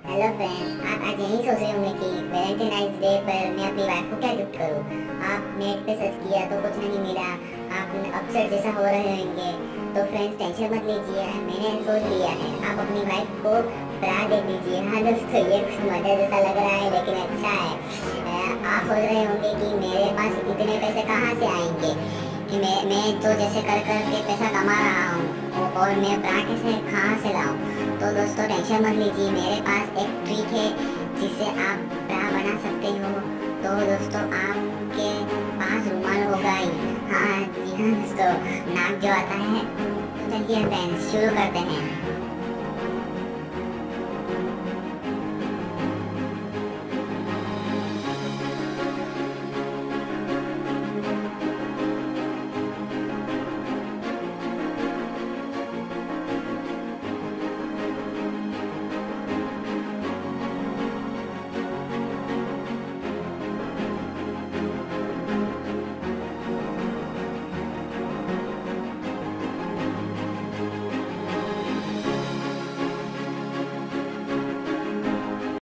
Hello friends, आप आज यही सोच रहे होंगे कि वैलेंटाइन्स डे पर मैं अपनी वाइफ को क्या गिफ्ट करूं। आप नेट पे सर्च किया तो कुछ नहीं मिला, आप अपसेट जैसा हो रहे होंगे। तो फ्रेंड्स टेंशन मत लीजिए, मैंने सोच लिया है, आप अपनी वाइफ को ब्रा दे दीजिए। हाँ दोस्तों, ये कुछ मजा जैसा लग रहा है लेकिन अच्छा है। आप सोच रहे होंगे कि मेरे पास इतने पैसे कहाँ से आएंगे, कि मैं तो जैसे कर कर के पैसा कमा रहा हूँ और मैं ब्रा कैसे कहाँ से लाऊँ। तो दोस्तों टेंशन मत लीजिए, मेरे पास एक ट्रिक है जिससे आप ब्रा बना सकते हो। तो दोस्तों आपके पास रुमाल होगा ही। हाँ जी हाँ दोस्तों, नाक जो आता है। चलिए फ्रेंड्स शुरू करते हैं।